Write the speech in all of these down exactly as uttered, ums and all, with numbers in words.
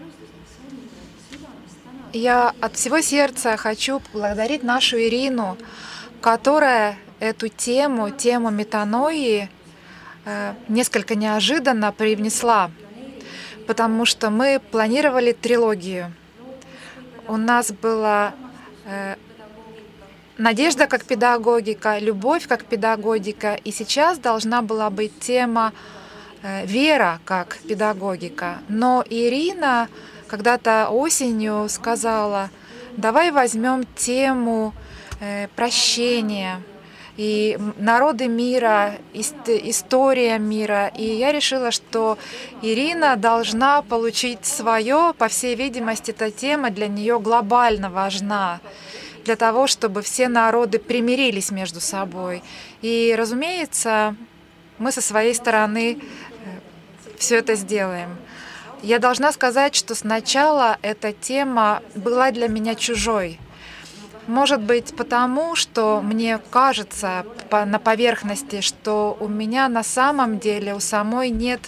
Я от всего сердца хочу поблагодарить нашу Ирину, которая эту тему, тему метаноии, э, несколько неожиданно привнесла, потому что мы планировали трилогию. У нас была э, надежда как педагогика, любовь как педагогика, и сейчас должна была быть тема э, вера как педагогика. Но Ирина когда-то осенью сказала: давай возьмем тему э, прощения и народы мира, история мира. И я решила, что Ирина должна получить свое. По всей видимости, эта тема для нее глобально важна, для того, чтобы все народы примирились между собой. И, разумеется, мы со своей стороны все это сделаем. Я должна сказать, что сначала эта тема была для меня чужой. Может быть, потому что мне кажется на поверхности, что у меня на самом деле у самой нет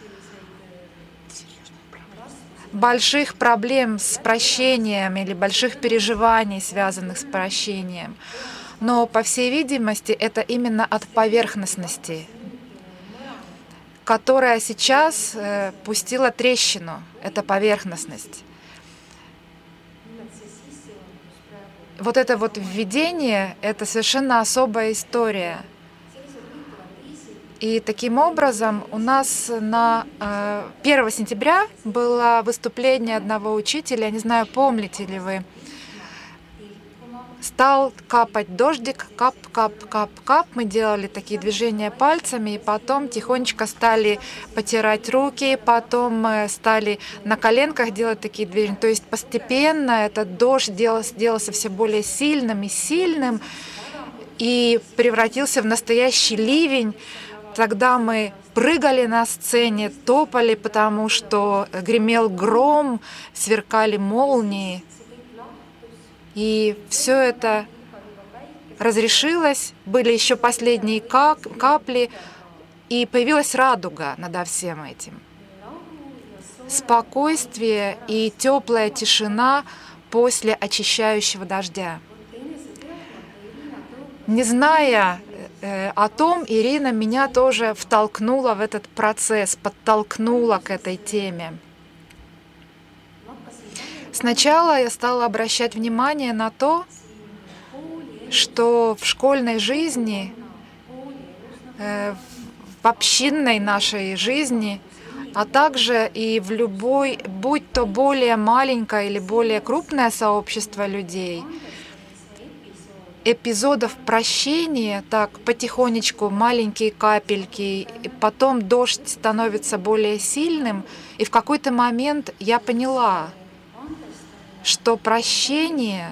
больших проблем с прощением или больших переживаний, связанных с прощением. Но, по всей видимости, это именно от поверхностности, которая сейчас э, пустила трещину. Это поверхностность. Вот это вот введение — это совершенно особая история. И таким образом у нас на э, первого сентября было выступление одного учителя, я не знаю, помните ли вы. Стал капать дождик, кап, кап, кап, кап. Мы делали такие движения пальцами, и потом тихонечко стали потирать руки, потом стали на коленках делать такие движения. То есть постепенно этот дождь делался, делался все более сильным и сильным, и превратился в настоящий ливень. Тогда мы прыгали на сцене, топали, потому что гремел гром, сверкали молнии. И все это разрешилось, были еще последние капли, и появилась радуга над всем этим. Спокойствие и теплая тишина после очищающего дождя. Не зная э, о том, Ирина меня тоже втолкнула в этот процесс, подтолкнула к этой теме. Сначала я стала обращать внимание на то, что в школьной жизни, в общинной нашей жизни, а также и в любой, будь то более маленькое или более крупное сообщество людей, эпизодов прощения, так потихонечку, маленькие капельки, и потом дождь становится более сильным, и в какой-то момент я поняла, что прощение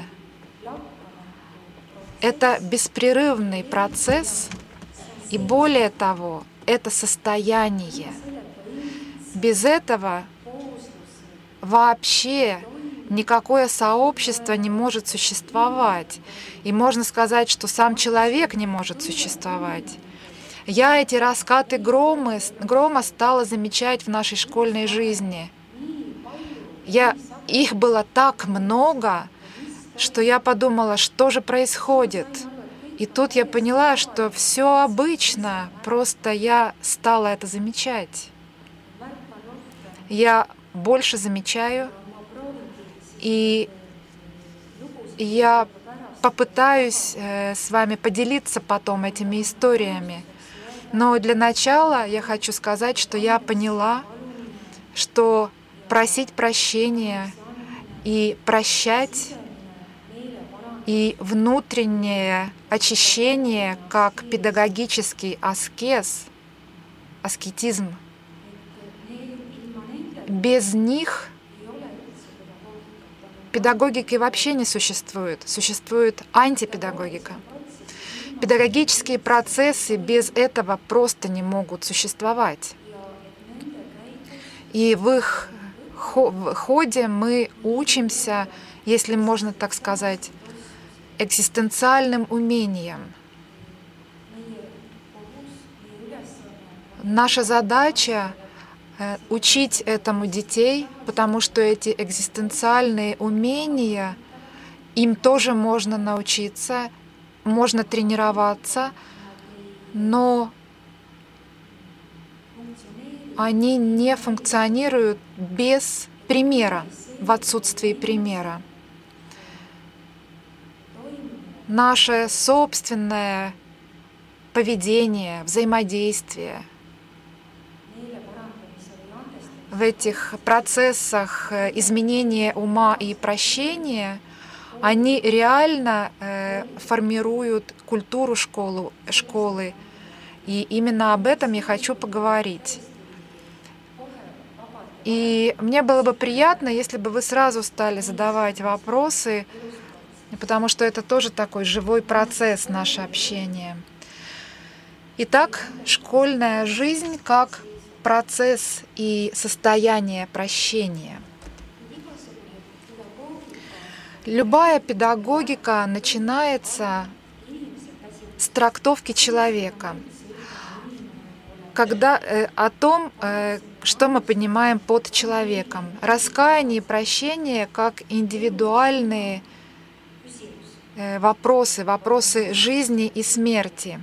— это беспрерывный процесс, и более того, это состояние. Без этого вообще никакое сообщество не может существовать. И можно сказать, что сам человек не может существовать. Я эти раскаты грома, грома стала замечать в нашей школьной жизни. Я Их было так много, что я подумала, что же происходит. И тут я поняла, что все обычно, просто я стала это замечать. Я больше замечаю, и я попытаюсь с вами поделиться потом этими историями. Но для начала я хочу сказать, что я поняла, что просить прощения и прощать, и внутреннее очищение как педагогический аскез, аскетизм, без них педагогики вообще не существует. Существует антипедагогика. Педагогические процессы без этого просто не могут существовать. И в их ходе мы учимся, если можно так сказать, экзистенциальным умениям. Наша задача э, учить этому детей, потому что эти экзистенциальные умения, им тоже можно научиться, можно тренироваться, но они не функционируют без примера, в отсутствии примера. Наше собственное поведение, взаимодействие в этих процессах изменения ума и прощения, они реально э, формируют культуру школы, школы. И именно об этом я хочу поговорить. И мне было бы приятно, если бы вы сразу стали задавать вопросы, потому что это тоже такой живой процесс, наше общение. Итак, школьная жизнь как процесс и состояние прощения. Любая педагогика начинается с трактовки человека, когда э, о том, э, что мы понимаем под человеком. Раскаяние и прощение как индивидуальные э, вопросы, вопросы жизни и смерти.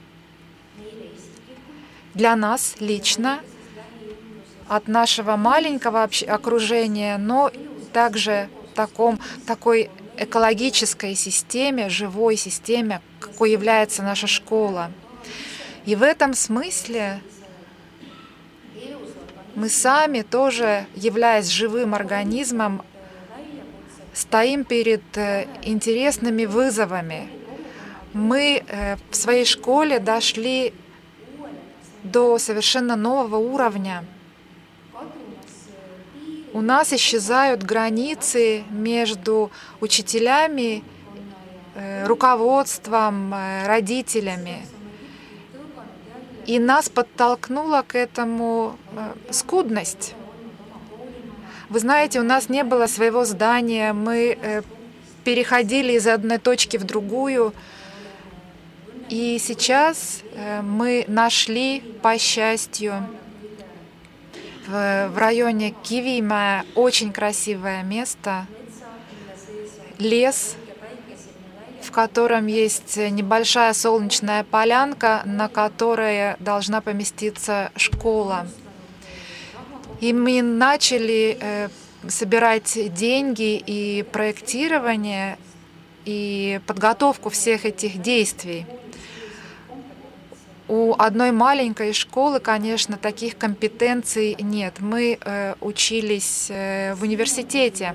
Для нас лично, от нашего маленького окружения, но также в таком, такой экологической системе, живой системе, какой является наша школа. И в этом смысле мы сами тоже, являясь живым организмом, стоим перед интересными вызовами. Мы в своей школе дошли до совершенно нового уровня. У нас исчезают границы между учителями, руководством, родителями. И нас подтолкнула к этому скудность. Вы знаете, у нас не было своего здания, мы переходили из одной точки в другую. И сейчас мы нашли, по счастью, в районе Кивима очень красивое место, лес, в котором есть небольшая солнечная полянка, на которой должна поместиться школа. И мы начали э, собирать деньги и проектирование, и подготовку всех этих действий. У одной маленькой школы, конечно, таких компетенций нет. Мы э, учились э, в университете.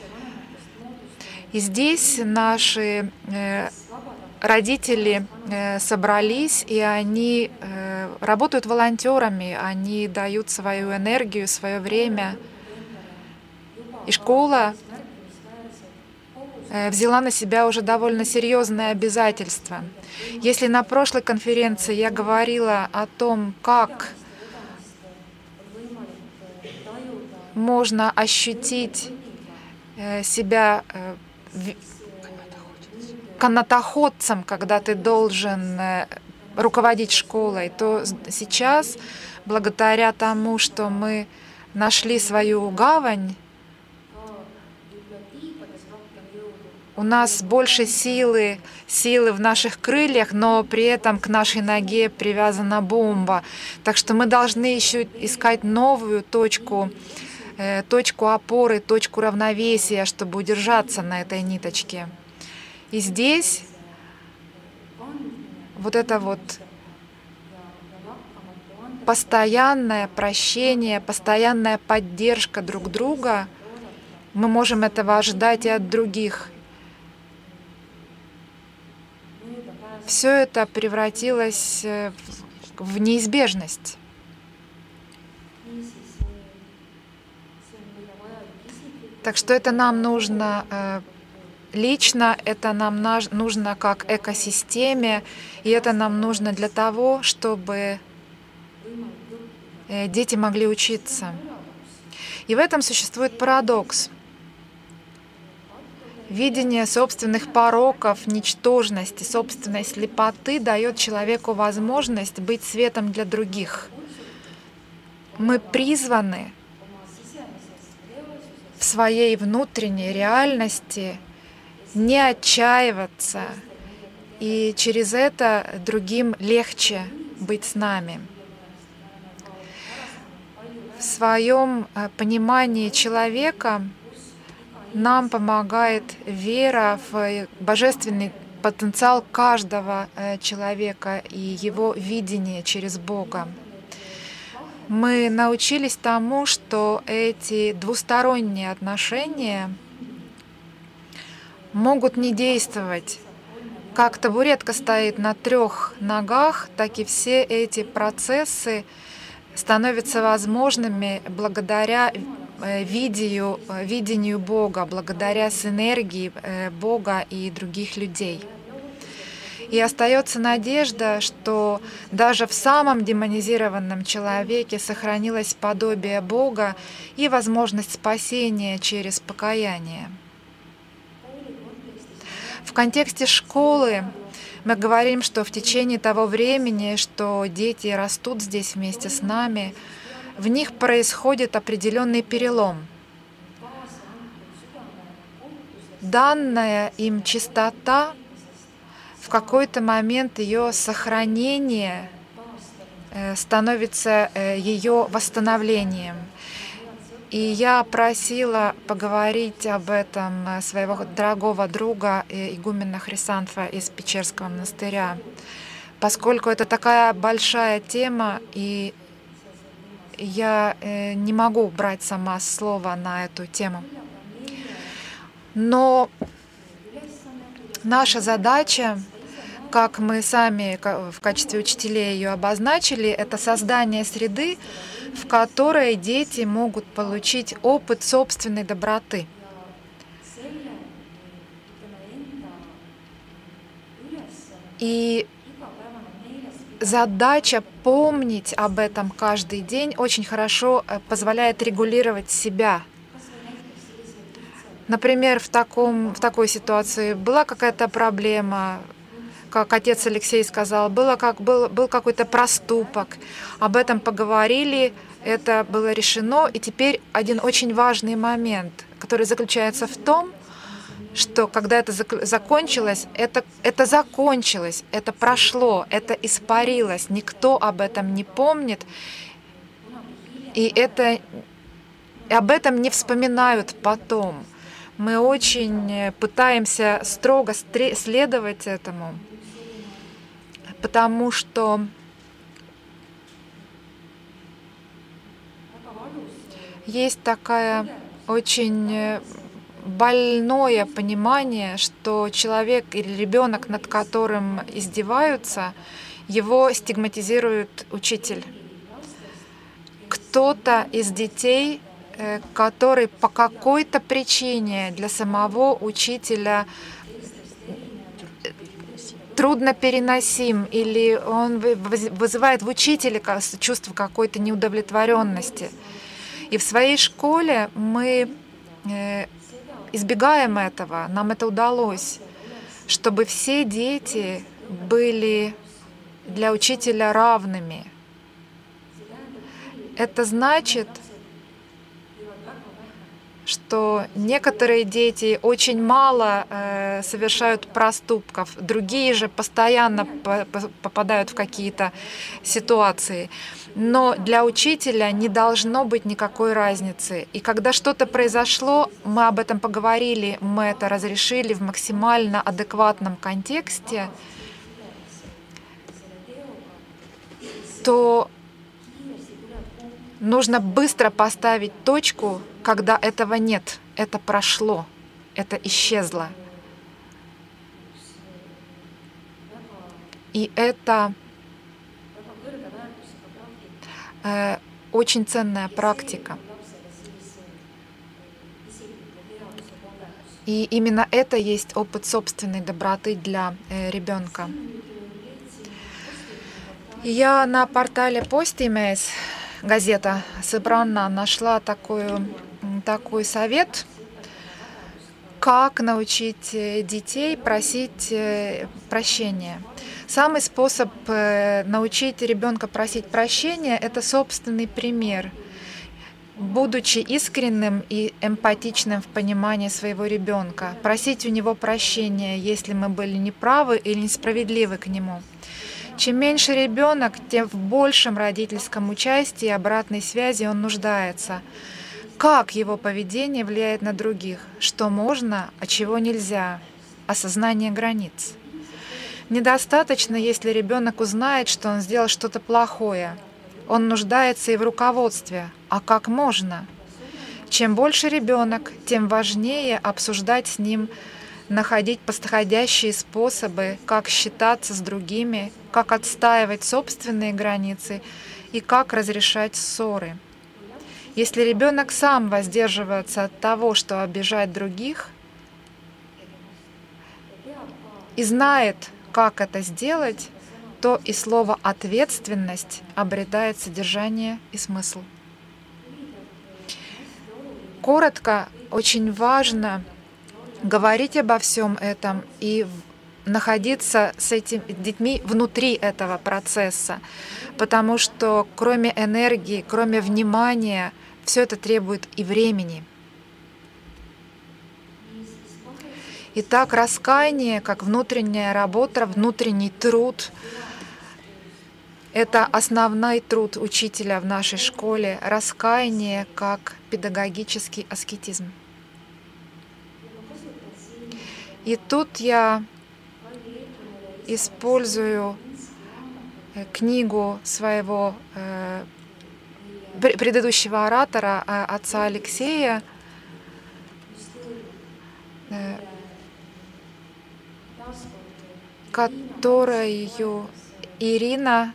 И здесь наши э, родители э, собрались, и они э, работают волонтерами, они дают свою энергию, свое время. И школа э, взяла на себя уже довольно серьезные обязательства. Если на прошлой конференции я говорила о том, как можно ощутить э, себя э, канатоходцем, когда ты должен руководить школой, то сейчас, благодаря тому, что мы нашли свою гавань, у нас больше силы, силы в наших крыльях, но при этом к нашей ноге привязана бомба. Так что мы должны еще искать новую точку, точку опоры, точку равновесия, чтобы удержаться на этой ниточке. И здесь вот это вот постоянное прощение, постоянная поддержка друг друга, мы можем этого ожидать и от других. Все это превратилось в неизбежность. Так что это нам нужно э, лично, это нам наж, нужно как экосистеме, и это нам нужно для того, чтобы э, дети могли учиться. И в этом существует парадокс. Видение собственных пороков, ничтожности, собственной слепоты дает человеку возможность быть светом для других. мы призваны в своей внутренней реальности не отчаиваться, и через это другим легче быть с нами. В своем понимании человека нам помогает вера в божественный потенциал каждого человека и его видение через Бога. Мы научились тому, что эти двусторонние отношения могут не действовать. Как табуретка стоит на трех ногах, так и все эти процессы становятся возможными благодаря видению, видению Бога, благодаря синергии Бога и других людей. И остается надежда, что даже в самом демонизированном человеке сохранилось подобие Бога и возможность спасения через покаяние. В контексте школы мы говорим, что в течение того времени, что дети растут здесь вместе с нами, в них происходит определенный перелом. Данная им чистота, в какой-то момент ее сохранение становится ее восстановлением. И я просила поговорить об этом своего дорогого друга, игумена Хрисанфа из Печерского монастыря, поскольку это такая большая тема, и я не могу брать сама слово на эту тему. Но наша задача, как мы сами в качестве учителей ее обозначили, это создание среды, в которой дети могут получить опыт собственной доброты. И задача помнить об этом каждый день очень хорошо позволяет регулировать себя. Например, в, таком, в такой ситуации была какая-то проблема, как отец Алексей сказал, было как, был, был какой-то проступок, об этом поговорили, это было решено. И теперь один очень важный момент, который заключается в том, что когда это закончилось, это, это закончилось, это прошло, это испарилось, никто об этом не помнит, и это, и об этом не вспоминают потом. Мы очень пытаемся строго следовать этому, потому что есть такая очень больное понимание, что человек или ребенок, над которым издеваются, его стигматизирует учитель. Кто-то из детей, который по какой-то причине для самого учителя трудно переносим, или он вызывает в учителе чувство какой-то неудовлетворенности. И в своей школе мы избегаем этого, нам это удалось, чтобы все дети были для учителя равными. Это значит, что некоторые дети очень мало э, совершают проступков, другие же постоянно по попадают в какие-то ситуации. Но для учителя не должно быть никакой разницы. И когда что-то произошло, мы об этом поговорили, мы это разрешили в максимально адекватном контексте, то нужно быстро поставить точку, когда этого нет, это прошло, это исчезло. И это э, очень ценная практика. И именно это есть опыт собственной доброты для э, ребенка. Я на портале Postimees, газета Sõbranna, нашла такую, такой совет, Как научить детей просить прощения? Самый способ научить ребенка просить прощения — это собственный пример. Будучи искренним и эмпатичным в понимании своего ребенка, просить у него прощения, если мы были неправы или несправедливы к нему. Чем меньше ребенок, тем в большем родительском участии и обратной связи он нуждается. Как его поведение влияет на других, что можно, а чего нельзя, осознание границ. Недостаточно, если ребенок узнает, что он сделал что-то плохое. Он нуждается и в руководстве. А как можно? Чем больше ребенок, тем важнее обсуждать с ним, находить подходящие способы, как считаться с другими, как отстаивать собственные границы и как разрешать ссоры. Если ребенок сам воздерживается от того, что обижать других, и знает, как это сделать, то и слово «ответственность» обретает содержание и смысл. Коротко, очень важно говорить обо всем этом и находиться с этими детьми внутри этого процесса, потому что кроме энергии, кроме внимания, все это требует и времени. Итак, раскаяние как внутренняя работа, внутренний труд — это основной труд учителя в нашей школе. Раскаяние как педагогический аскетизм. И тут я использую книгу своего э, предыдущего оратора, отца Алексея, э, которую Ирина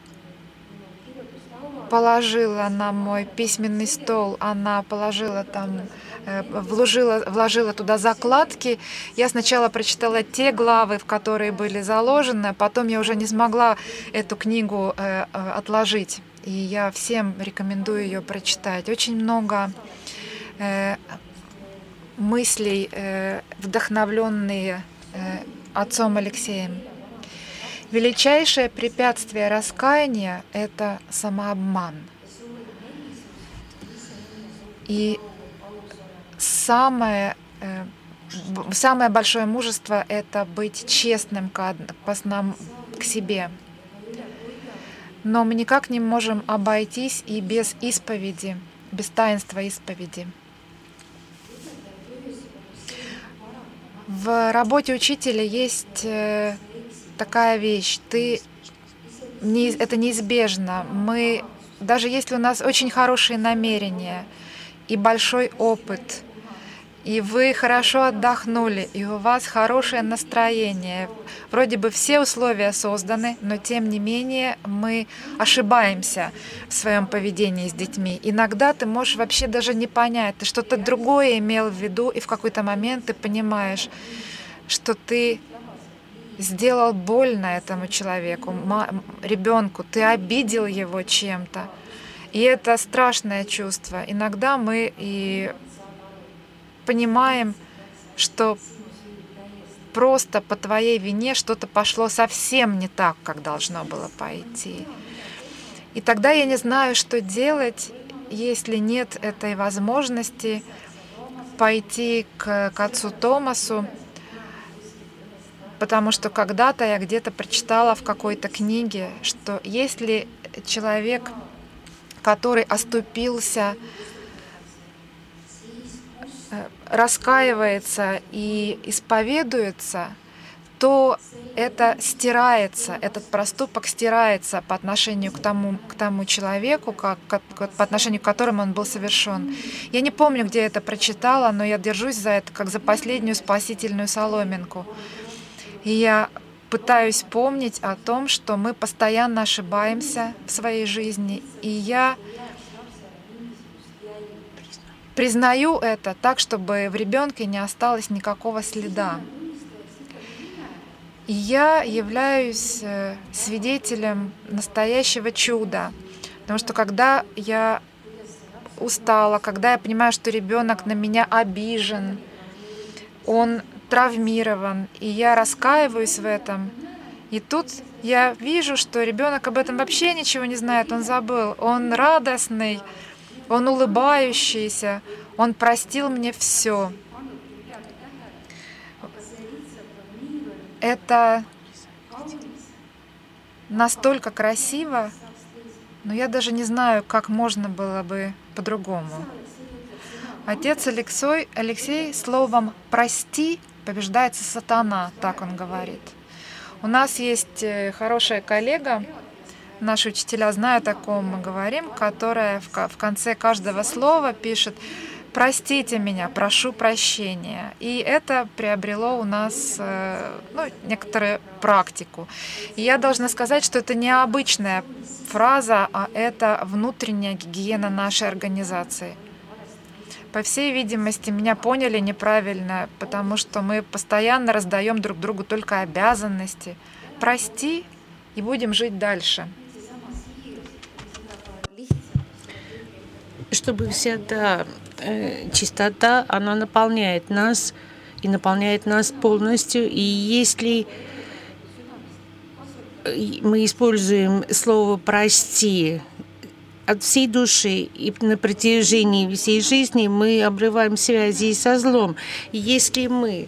положила на мой письменный стол. Она положила там, вложила, вложила туда закладки. Я сначала прочитала те главы, в которые были заложены, потом я уже не смогла эту книгу э, отложить. И я всем рекомендую ее прочитать. Очень много э, мыслей, э, вдохновленные э, отцом Алексеем. Величайшее препятствие раскаяния — это самообман. И самое, э, самое большое мужество — это быть честным к, к себе. Но мы никак не можем обойтись и без исповеди, без таинства исповеди. В работе учителя есть такая вещь, ты, не, это неизбежно. Мы, даже если у нас очень хорошие намерения и большой опыт, и вы хорошо отдохнули, и у вас хорошее настроение, вроде бы все условия созданы, но тем не менее мы ошибаемся в своем поведении с детьми. Иногда ты можешь вообще даже не понять, ты что-то другое имел в виду, и в какой-то момент ты понимаешь, что ты сделал больно этому человеку, ребенку, ты обидел его чем-то. И это страшное чувство. Иногда мы и понимаем, что просто по твоей вине что-то пошло совсем не так, как должно было пойти. И тогда я не знаю, что делать, если нет этой возможности пойти к, к отцу Томасу, потому что когда-то я где-то прочитала в какой-то книге, что если человек, который оступился, раскаивается и исповедуется, то это стирается, этот проступок стирается по отношению к тому, к тому человеку, как, как, по отношению к которому он был совершен. Я не помню, где я это прочитала, но я держусь за это, как за последнюю спасительную соломинку. И я пытаюсь помнить о том, что мы постоянно ошибаемся в своей жизни. И я признаю это так, чтобы в ребенке не осталось никакого следа. И я являюсь свидетелем настоящего чуда. Потому что когда я устала, когда я понимаю, что ребенок на меня обижен, он травмирован, и я раскаиваюсь в этом. И тут я вижу, что ребенок об этом вообще ничего не знает, он забыл. Он радостный, он улыбающийся, он простил мне все. Это настолько красиво, но я даже не знаю, как можно было бы по-другому. Отец Алексей, Алексей словом «прости» побеждается сатана, так он говорит. У нас есть хорошая коллега, наши учителя знают, о ком мы говорим, которая в конце каждого слова пишет «простите меня, прошу прощения». И это приобрело у нас ну, некоторую практику. И я должна сказать, что это не обычная фраза, а это внутренняя гигиена нашей организации. По всей видимости, меня поняли неправильно, потому что мы постоянно раздаем друг другу только обязанности. Прости, и будем жить дальше. Чтобы вся эта э, чистота, она наполняет нас и наполняет нас полностью. И если мы используем слово «прости» от всей души и на протяжении всей жизни, мы обрываем связи со злом. И если мы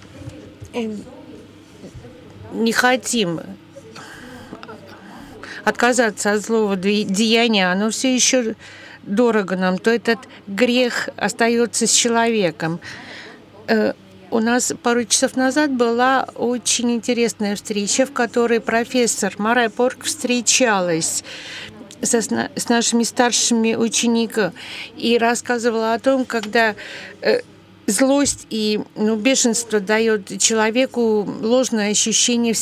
не хотим отказаться от злого деяния, оно все еще дорого нам, то этот грех остается с человеком. У нас пару часов назад была очень интересная встреча, в которой профессор Марай Порк встречалась со, с нашими старшими учениками и рассказывала о том, когда злость и ну, бешенство дает человеку ложное ощущение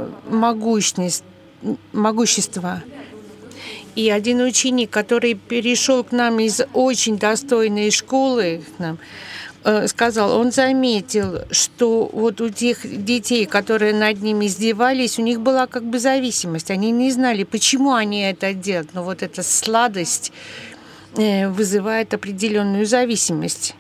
всемогущества. И один ученик, который перешел к нам из очень достойной школы, к нам, сказал, он заметил, что вот у тех детей, которые над ними издевались, у них была как бы зависимость. Они не знали, почему они это делают. Но вот эта сладость вызывает определенную зависимость.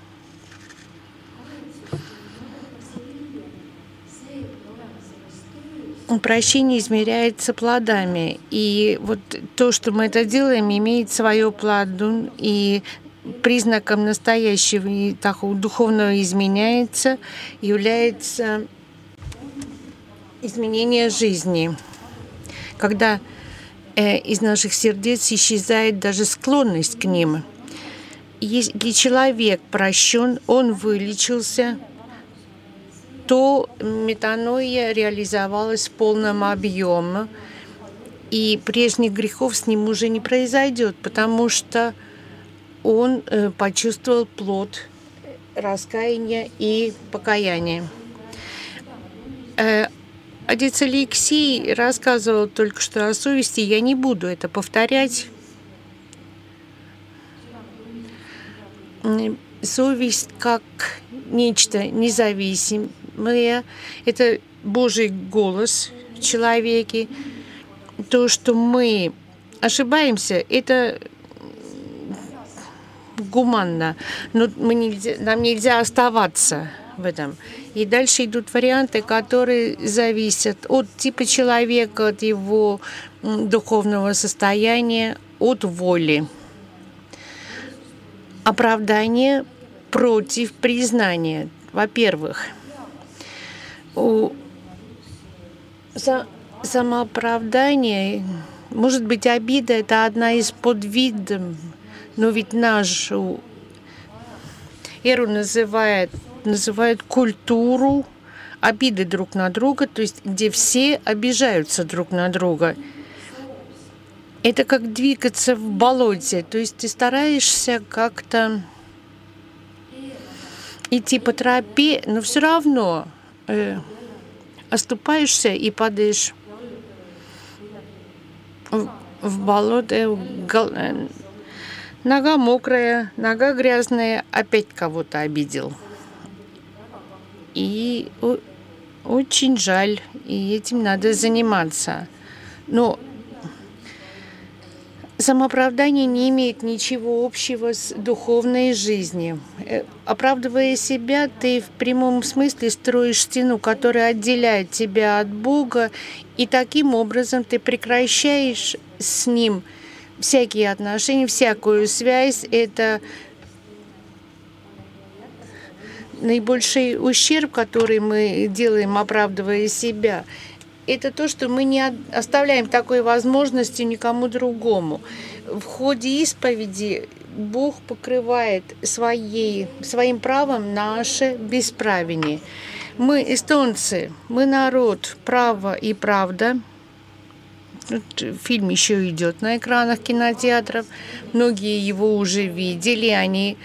Прощение измеряется плодами. И вот то, что мы это делаем, имеет свою плоду. И признаком настоящего и такого духовного изменяется, является изменение жизни. Когда э, из наших сердец исчезает даже склонность к ним. Если человек прощен, он вылечился, то метаноия реализовалась в полном объеме, и прежних грехов с ним уже не произойдет, потому что он э, почувствовал плод раскаяния и покаяния. Э, отец Алексей рассказывал только что о совести, я не буду это повторять. Совесть как нечто независимое, это Божий голос в человеке. То, что мы ошибаемся, это гуманно, но мы нельзя, нам нельзя оставаться в этом. И дальше идут варианты, которые зависят от типа человека, от его духовного состояния, от воли. Оправдание против признания. Во-первых, у самооправдание, может быть, обида – это одна из подвидов. Но ведь нашу эру называют, называют культуру обиды друг на друга, то есть где все обижаются друг на друга. Это как двигаться в болоте, то есть ты стараешься как-то идти по тропе, но все равно э, оступаешься и падаешь в, в болото. В, Нога мокрая, нога грязная, опять кого-то обидел. И очень жаль, и этим надо заниматься. Но Самооправдание не имеет ничего общего с духовной жизнью. Оправдывая себя, ты в прямом смысле строишь стену, которая отделяет тебя от Бога, и таким образом ты прекращаешь с Ним всякие отношения, всякую связь. Это наибольший ущерб, который мы делаем, оправдывая себя. Это то, что мы не оставляем такой возможности никому другому. В ходе исповеди Бог покрывает своей, своим правом наше бесправие. Мы, эстонцы, мы народ права и правда. Фильм еще идет на экранах кинотеатров. Многие его уже видели. Они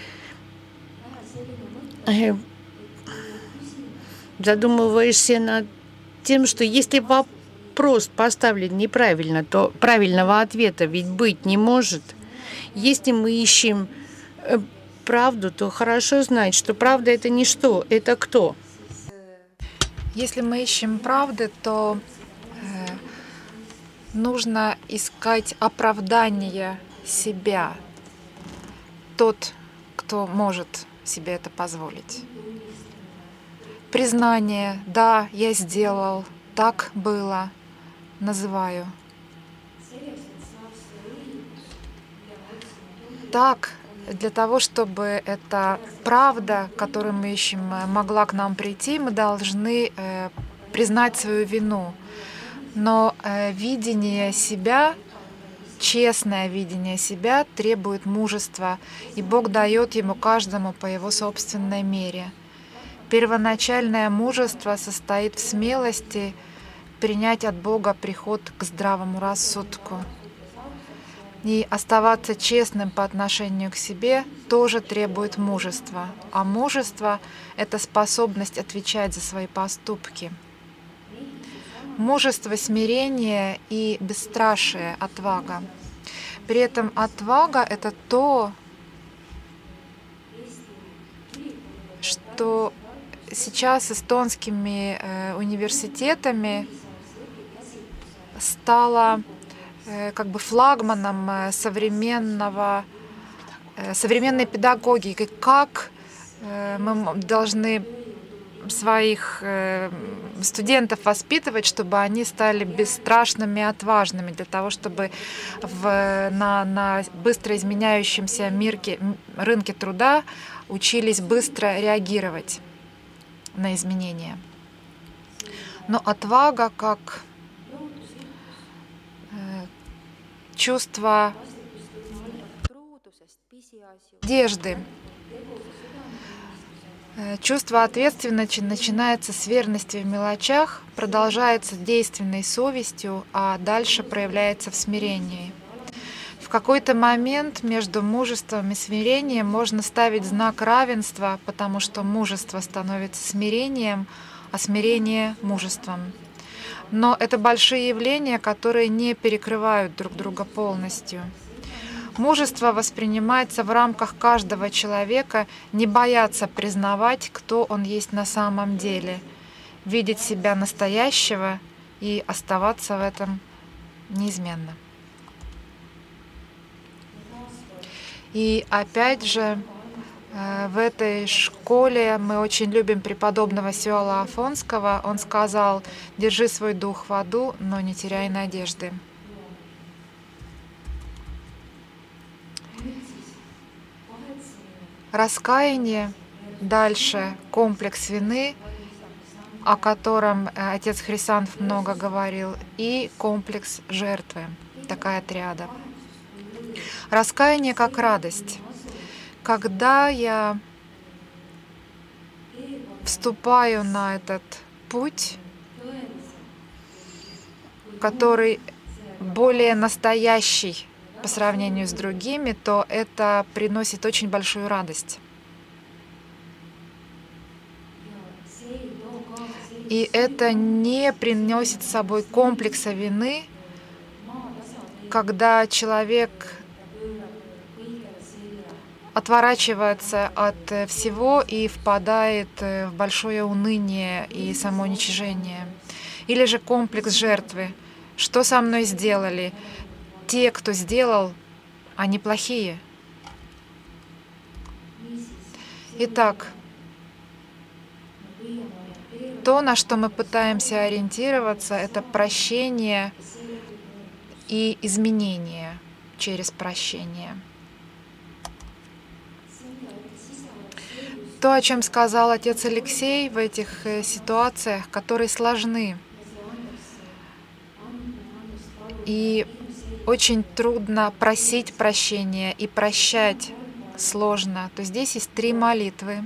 задумываешься над тем, что если вопрос поставлен неправильно, то правильного ответа ведь быть не может. Если мы ищем правду, то хорошо знать, что правда — это не что, это кто. Если мы ищем правды, то э, нужно искать оправдание себя. Тот, кто может себе это позволить. Признание: да, я сделал, так было, называю. Так, для того, чтобы эта правда, которую мы ищем, могла к нам прийти, мы должны э, признать свою вину. Но э, видение себя, честное видение себя требует мужества, и Бог дает ему каждому по его собственной мере. Первоначальное мужество состоит в смелости принять от Бога приход к здравому рассудку. И оставаться честным по отношению к себе тоже требует мужества. А мужество — это способность отвечать за свои поступки. Мужество, смирение и бесстрашие, отвага. При этом отвага — это то, что сейчас эстонскими э, университетами стало э, как бы флагманом э, современного, э, современной педагогики. Как э, мы должны своих э, студентов воспитывать, чтобы они стали бесстрашными и отважными, для того, чтобы в, на, на быстро изменяющемся мирке, рынке труда учились быстро реагировать на изменения. Но отвага как э, чувство надежды, э, чувство ответственности начинается с верности в мелочах, продолжается действенной совестью, а дальше проявляется в смирении. В какой-то момент между мужеством и смирением можно ставить знак равенства, потому что мужество становится смирением, а смирение — мужеством. Но это большие явления, которые не перекрывают друг друга полностью. Мужество воспринимается в рамках каждого человека, не бояться признавать, кто он есть на самом деле, видеть себя настоящего и оставаться в этом неизменно. И опять же, в этой школе мы очень любим преподобного Сиола Афонского. Он сказал: «Держи свой дух в аду, но не теряй надежды». Раскаяние, дальше комплекс вины, о котором отец Хрисанф много говорил, и комплекс жертвы, такая триада. Раскаяние как радость. Когда я вступаю на этот путь, который более настоящий по сравнению с другими, то это приносит очень большую радость. И это не приносит с собой комплекса вины, когда человек отворачивается от всего и впадает в большое уныние и самоуничижение. Или же комплекс жертвы. Что со мной сделали? те, кто сделал, они плохие. Итак, то, на что мы пытаемся ориентироваться, это прощение и изменение через прощение. То, о чем сказал отец Алексей в этих ситуациях, которые сложны и очень трудно просить прощения и прощать сложно, то здесь есть три молитвы,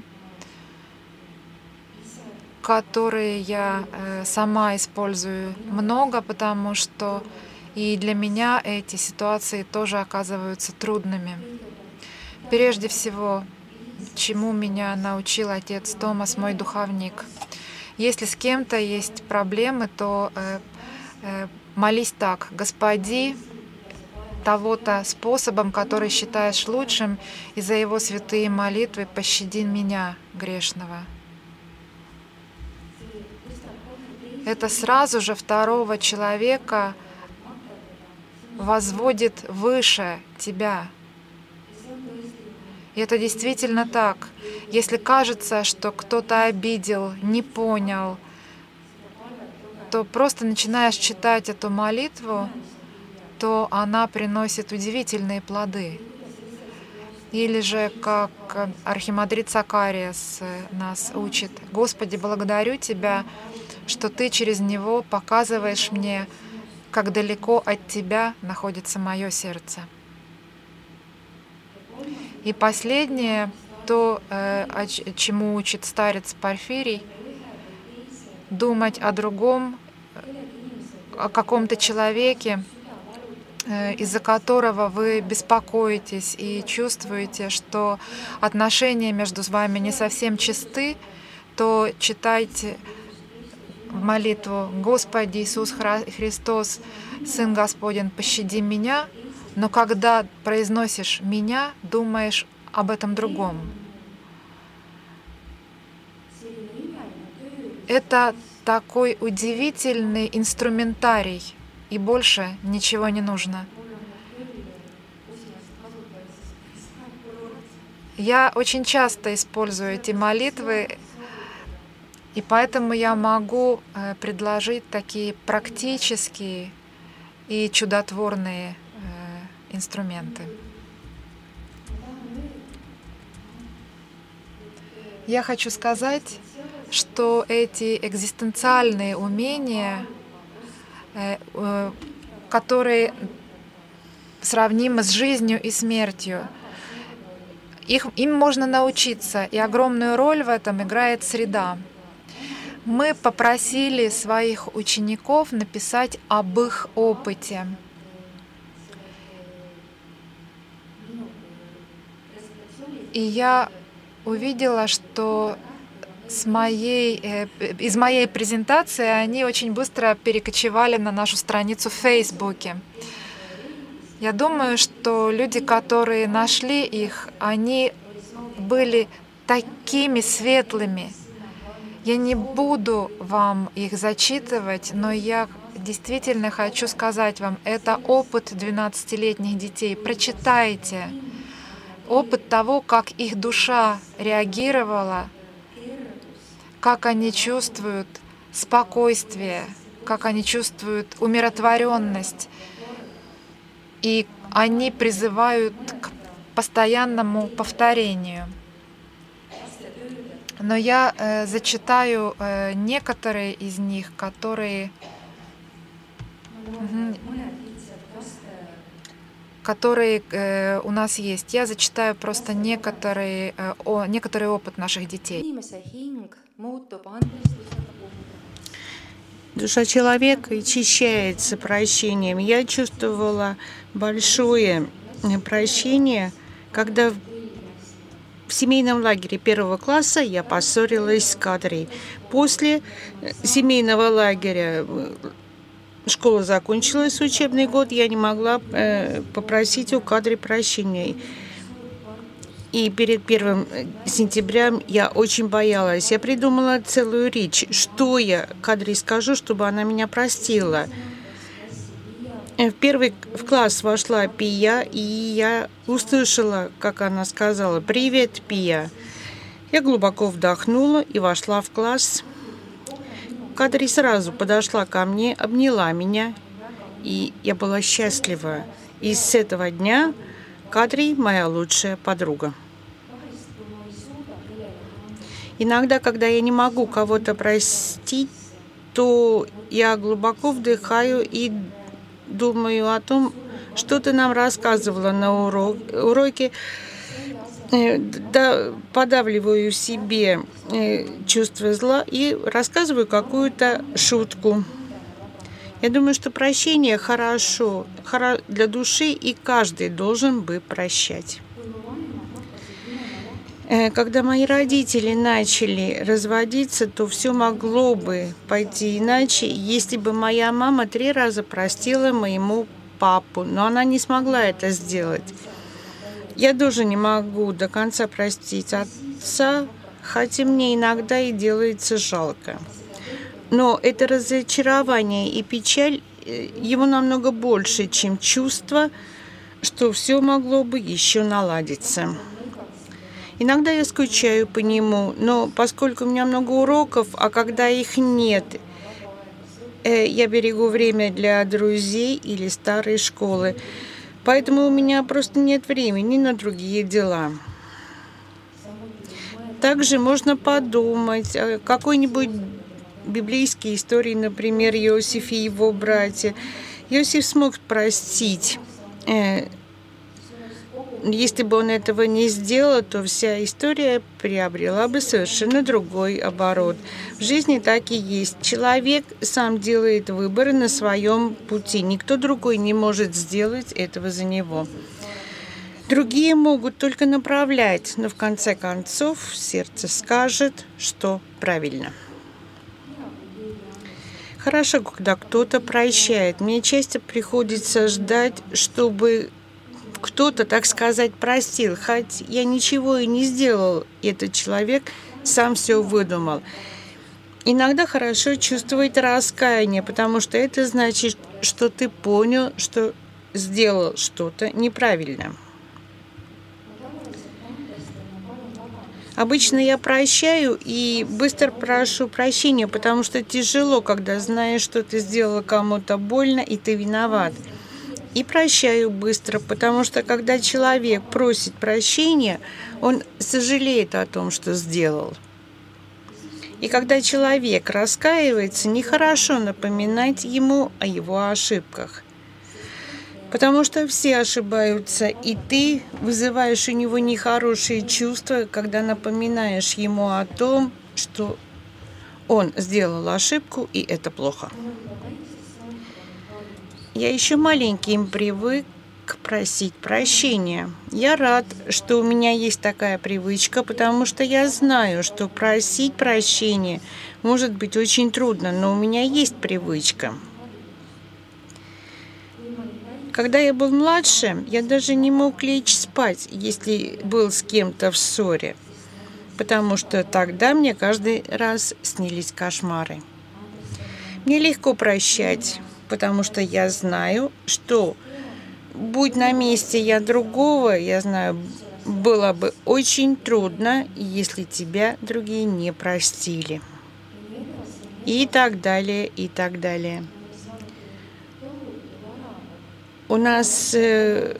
которые я сама использую много, потому что и для меня эти ситуации тоже оказываются трудными. Прежде всего, чему меня научил отец Томас, мой духовник. Если с кем-то есть проблемы, то э, э, молись так: Господи, того-то способом, который считаешь лучшим, и за его святые молитвы пощади меня, грешного. Это сразу же второго человека возводит выше тебя. И это действительно так. Если кажется, что кто-то обидел, не понял, то просто начинаешь читать эту молитву, то она приносит удивительные плоды. Или же, как архимандрит Сакариас нас учит: «Господи, благодарю Тебя, что Ты через него показываешь мне, как далеко от Тебя находится мое сердце». И последнее, то, чему учит старец Порфирий, думать о другом, о каком-то человеке, из-за которого вы беспокоитесь и чувствуете, что отношения между вами не совсем чисты, то читайте молитву: «Господи Иисус Христос, Сын Господень, пощади меня», но когда произносишь «меня», думаешь об этом другом. Это такой удивительный инструментарий, и больше ничего не нужно. Я очень часто использую эти молитвы, и поэтому я могу предложить такие практические и чудотворные инструменты. Я хочу сказать, что эти экзистенциальные умения, которые сравнимы с жизнью и смертью, их, им можно научиться, и огромную роль в этом играет среда. Мы попросили своих учеников написать об их опыте. И я увидела, что с моей, э, из моей презентации они очень быстро перекочевали на нашу страницу в Фейсбуке. Я думаю, что люди, которые нашли их, они были такими светлыми. Я не буду вам их зачитывать, но я действительно хочу сказать вам, это опыт двенадцатилетних детей. Прочитайте. Опыт того, как их душа реагировала, как они чувствуют спокойствие, как они чувствуют умиротворенность. И они призывают к постоянному повторению. Но я э, зачитаю э, некоторые из них, которые, угу, которые э, у нас есть. Я зачитаю просто некоторые, э, о, некоторый опыт наших детей. Душа человека очищается прощением. Я чувствовала большое прощение, когда в семейном лагере первого класса я поссорилась с Кадрой. После семейного лагеря школа закончилась, учебный год, я не могла э, попросить у Кадры прощения. И перед первым сентября я очень боялась. Я придумала целую речь, что я Кадре скажу, чтобы она меня простила. В первый в класс вошла Пия, и я услышала, как она сказала: «Привет, Пия». Я глубоко вдохнула и вошла в класс. Кадри сразу подошла ко мне, обняла меня, и я была счастлива. И с этого дня Кадри моя лучшая подруга. Иногда, когда я не могу кого-то простить, то я глубоко вдыхаю и думаю о том, что ты нам рассказывала на урок, уроке. Да, подавливаю себе чувство зла и рассказываю какую-то шутку. Я думаю, что прощение хорошо для души, и каждый должен бы прощать. Когда мои родители начали разводиться, то все могло бы пойти иначе, если бы моя мама три раза простила моему папу, но она не смогла это сделать. Я тоже не могу до конца простить отца, хотя мне иногда и делается жалко. Но это разочарование и печаль, его намного больше, чем чувство, что все могло бы еще наладиться. Иногда я скучаю по нему, но поскольку у меня много уроков, а когда их нет, я берегу время для друзей или старой школы. Поэтому у меня просто нет времени на другие дела. Также можно подумать о какой-нибудь библейской истории, например, Иосиф и его братья. Иосиф смог простить. Если бы он этого не сделал, то вся история приобрела бы совершенно другой оборот. В жизни так и есть. Человек сам делает выборы на своем пути. Никто другой не может сделать этого за него. Другие могут только направлять, но в конце концов сердце скажет, что правильно. Хорошо, когда кто-то прощает. Мне часто приходится ждать, чтобы кто-то, так сказать, простил, хоть я ничего и не сделал, этот человек сам все выдумал. Иногда хорошо чувствовать раскаяние, потому что это значит, что ты понял, что сделал что-то неправильно. Обычно я прощаю и быстро прошу прощения, потому что тяжело, когда знаешь, что ты сделал кому-то больно и ты виноват. И прощаю быстро, потому что когда человек просит прощения, он сожалеет о том, что сделал. И когда человек раскаивается, нехорошо напоминать ему о его ошибках. Потому что все ошибаются, и ты вызываешь у него нехорошие чувства, когда напоминаешь ему о том, что он сделал ошибку, и это плохо. Я еще маленьким привык просить прощения. Я рад, что у меня есть такая привычка, потому что я знаю, что просить прощения может быть очень трудно, но у меня есть привычка. Когда я был младше, я даже не мог лечь спать, если был с кем-то в ссоре, потому что тогда мне каждый раз снились кошмары. Мне легко прощать, потому что я знаю, что будь на месте я другого, я знаю, было бы очень трудно, если тебя другие не простили. И так далее, и так далее. У нас э,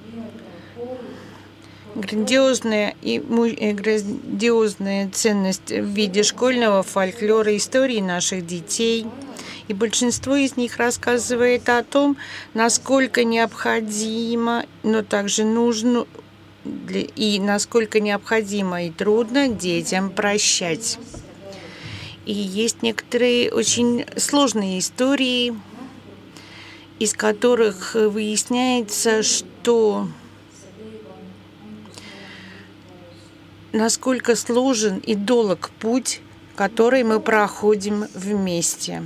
грандиозная и грандиозная ценность в виде школьного фольклора, истории наших детей. И большинство из них рассказывает о том, насколько необходимо, но также нужно, и насколько необходимо и трудно детям прощать. И есть некоторые очень сложные истории, из которых выясняется, что насколько сложен и долг путь, который мы проходим вместе.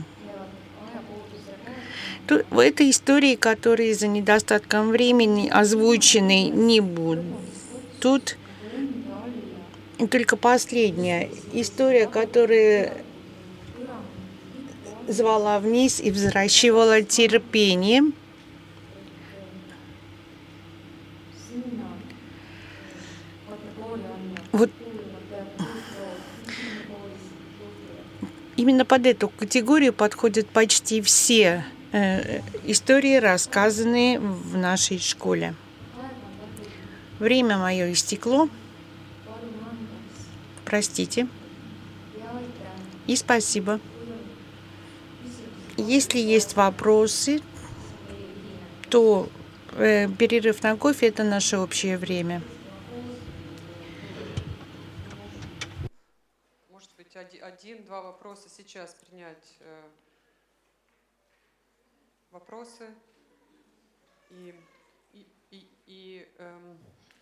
В этой истории, которые за недостатком времени озвучены не будут, тут только последняя история, которая звала вниз и взращивала терпение. Именно под эту категорию подходят почти все э, истории, рассказанные в нашей школе. Время мое истекло. Простите. И спасибо. Если есть вопросы, то э, перерыв на кофе – это наше общее время. Может быть, один-два вопроса сейчас принять. Э, вопросы и, и, и, и эм,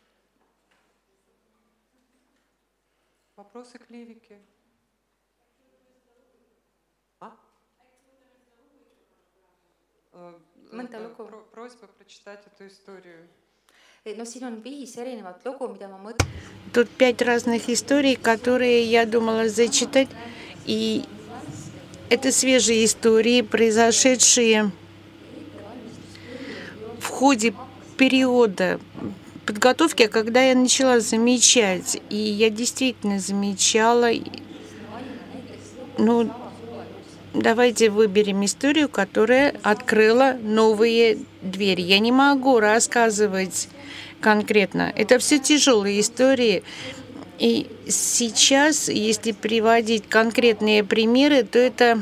вопросы к Ливике. А? Mõnda lugu. Просьба прочитать эту историю. No siin on viis erinevat lugu, mida ma mõtlen. Тут пять разных историй, которые я думала зачитать. И это свежие истории, произошедшие в ходе периода подготовки, когда я начала замечать. И я действительно замечала. Ну, давайте выберем историю, которая открыла новые двери. Я не могу рассказывать конкретно. Это все тяжелые истории. И сейчас, если приводить конкретные примеры, то это,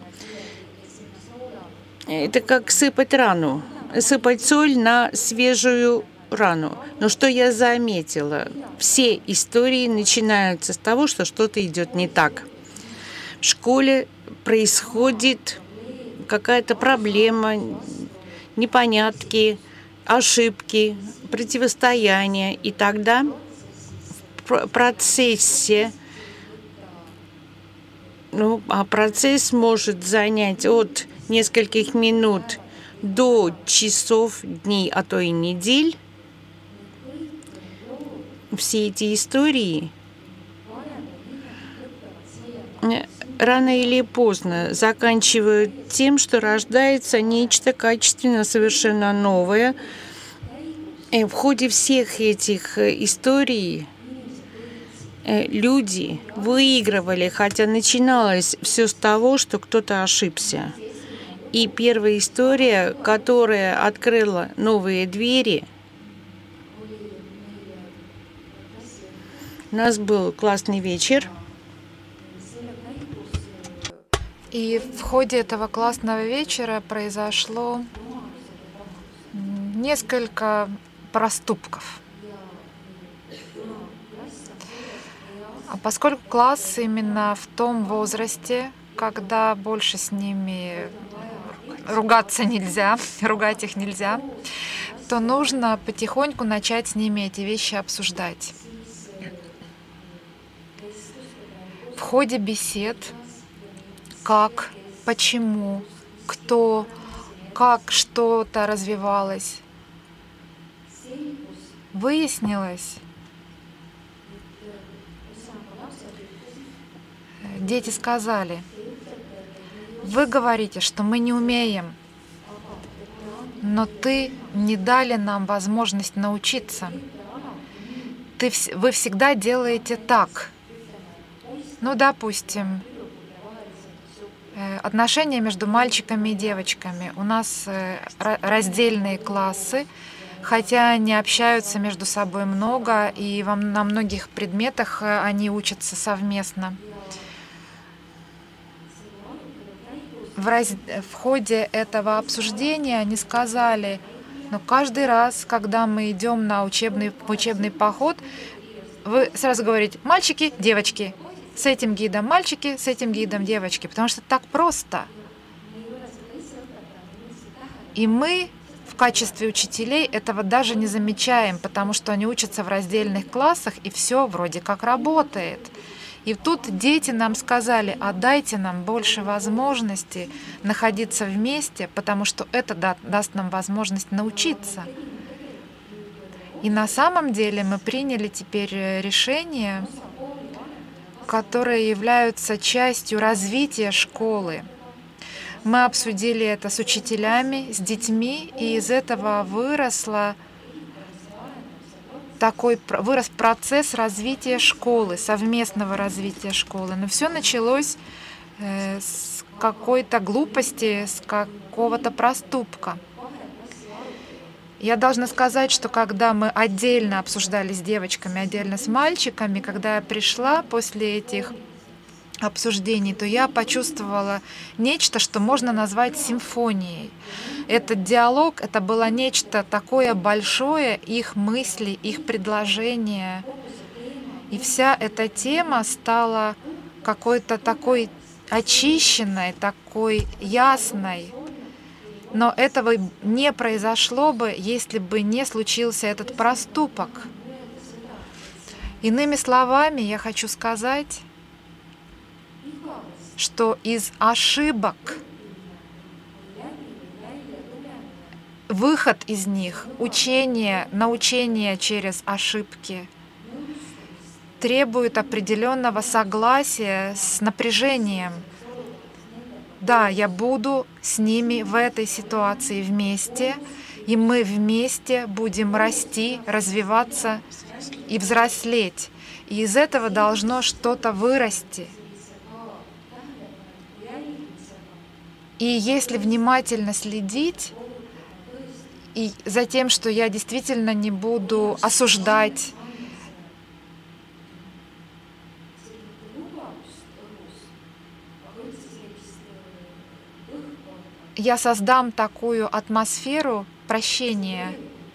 это как сыпать рану, сыпать соль на свежую рану. Но что я заметила? Все истории начинаются с того, что что-то идет не так. В школе происходит какая-то проблема, непонятки, ошибки, противостояния. И тогда в процессе, ну, а процесс может занять от нескольких минут до часов, дней, а то и недель. Все эти истории рано или поздно заканчивают тем, что рождается нечто качественно совершенно новое. И в ходе всех этих историй люди выигрывали, хотя начиналось все с того, что кто-то ошибся. И первая история, которая открыла новые двери, у нас был классный вечер. И в ходе этого классного вечера произошло несколько проступков. А поскольку класс именно в том возрасте, когда больше с ними ругаться нельзя, ругать их нельзя, то нужно потихоньку начать с ними эти вещи обсуждать. В ходе бесед, как, почему, кто, как что-то развивалось, выяснилось, дети сказали: вы говорите, что мы не умеем, но ты не дали нам возможность научиться. Ты, вы всегда делаете так. Ну, допустим, отношения между мальчиками и девочками. У нас раздельные классы, хотя они общаются между собой много, и на многих предметах они учатся совместно. В, раз... в ходе этого обсуждения они сказали: но каждый раз, когда мы идем на учебный, учебный поход, вы сразу говорите: мальчики, девочки. С этим гидом мальчики, с этим гидом девочки. Потому что так просто. И мы в качестве учителей этого даже не замечаем, потому что они учатся в раздельных классах, и все вроде как работает. И тут дети нам сказали: а дайте нам больше возможностей находиться вместе, потому что это да, даст нам возможность научиться. И на самом деле мы приняли теперь решения, которые являются частью развития школы. Мы обсудили это с учителями, с детьми, и из этого выросло такой, вырос процесс развития школы, совместного развития школы. Но все началось э, с какой-то глупости, с какого-то проступка. Я должна сказать, что когда мы отдельно обсуждали с девочками, отдельно с мальчиками, когда я пришла после этих обсуждений, то я почувствовала нечто, что можно назвать симфонией. Этот диалог, это было нечто такое большое, их мысли, их предложения. И вся эта тема стала какой-то такой очищенной, такой ясной. Но этого не произошло бы, если бы не случился этот проступок. Иными словами, я хочу сказать, что из ошибок выход из них, учение, научение через ошибки требует определенного согласия с напряжением. Да, я буду с ними в этой ситуации вместе, и мы вместе будем расти, развиваться и взрослеть. И из этого должно что-то вырасти. И если внимательно следить и за тем, что я действительно не буду осуждать, я создам такую атмосферу прощения.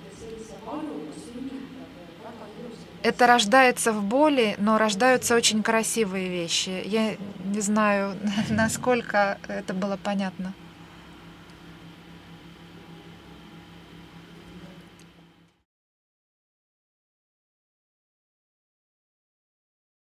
Это рождается в боли, но рождаются очень красивые вещи. Я не знаю, насколько это было понятно.